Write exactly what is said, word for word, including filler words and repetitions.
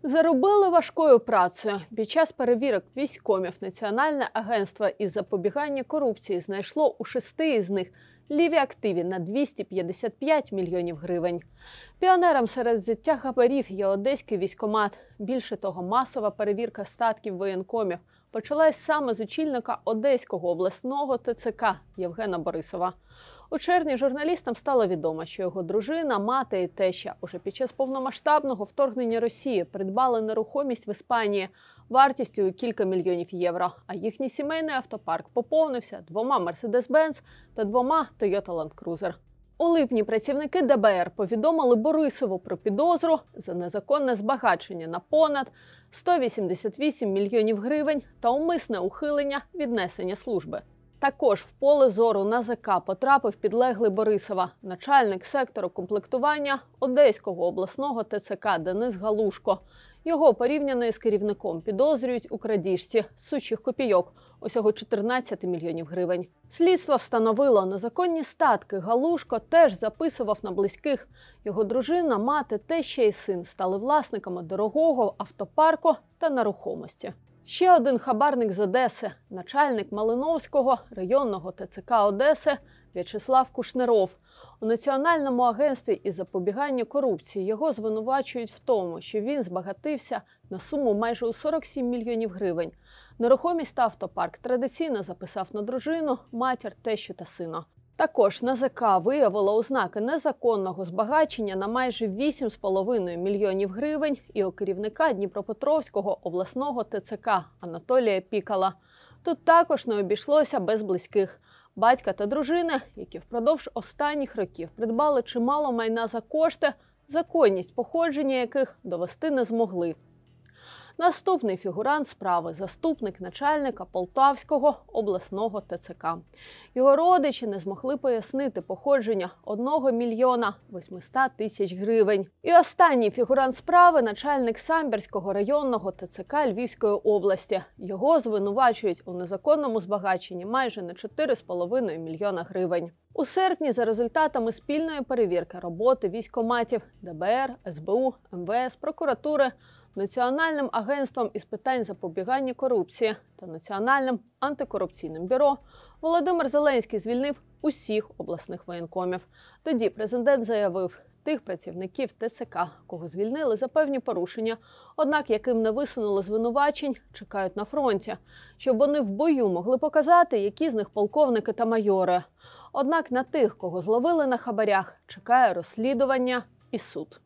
Заробили важкою працею. Під час перевірок військкомів Національне агентство із запобігання корупції знайшло у шести із них ліві активи на двісті п'ятдесят п'ять мільйонів гривень. Піонером серед взяття хабарів є одеський військкомат. Більше того, масова перевірка статків воєнкомів почалась саме з очільника Одеського обласного Те Це Ка Євгена Борисова. У червні журналістам стало відомо, що його дружина, мати і теща уже під час повномасштабного вторгнення Росії придбали нерухомість в Іспанії вартістю у кілька мільйонів євро, а їхній сімейний автопарк поповнився двома Мерседес-Бенц та двома Тойота Ланд Крузер. У липні працівники Де Бе Ер повідомили Борисову про підозру за незаконне збагачення на понад сто вісімдесят вісім мільйонів гривень та умисне ухилення від несення служби. Також в поле зору На Зе Ка потрапив підлеглий Борисова, начальник сектору комплектування Одеського обласного Те Це Ка Денис Галушко. Його порівняно з керівником підозрюють у крадіжці сучих копійок, усього чотирнадцять мільйонів гривень. Слідство встановило, незаконні статки Галушко теж записував на близьких. Його дружина, мати, теща і син стали власниками дорогого автопарку та нерухомості. Ще один хабарник з Одеси – начальник Малиновського районного Те Це Ка Одеси В'ячеслав Кушнеров. У Національному агентстві із запобігання корупції його звинувачують в тому, що він збагатився на суму майже у сорок сім мільйонів гривень. Нерухомість та автопарк традиційно записав на дружину, матір, тещу та сина. Також На Зе Ка виявило ознаки незаконного збагачення на майже вісім з половиною мільйонів гривень і у керівника Дніпропетровського обласного Те Це Ка Анатолія Пікала. Тут також не обійшлося без близьких. Батька та дружини, які впродовж останніх років придбали чимало майна за кошти, законність походження яких довести не змогли. Наступний фігурант справи – заступник начальника Полтавського обласного Те Це Ка. Його родичі не змогли пояснити походження одного мільйона восьмисот тисяч гривень. І останній фігурант справи – начальник Самбірського районного Те Це Ка Львівської області. Його звинувачують у незаконному збагаченні майже на чотири з половиною мільйона гривень. У серпні за результатами спільної перевірки роботи військкоматів Де Бе Ер, Ес Бе У, Ем Ве Ес, прокуратури, Національним агентством із питань запобігання корупції та Національним антикорупційним бюро Володимир Зеленський звільнив усіх обласних воєнкомів. Тоді президент заявив, тих працівників Те Це Ка, кого звільнили за певні порушення, однак яким не висунули звинувачень, чекають на фронті, щоб вони в бою могли показати, які з них полковники та майори. Однак на тих, кого зловили на хабарях, чекає розслідування і суд.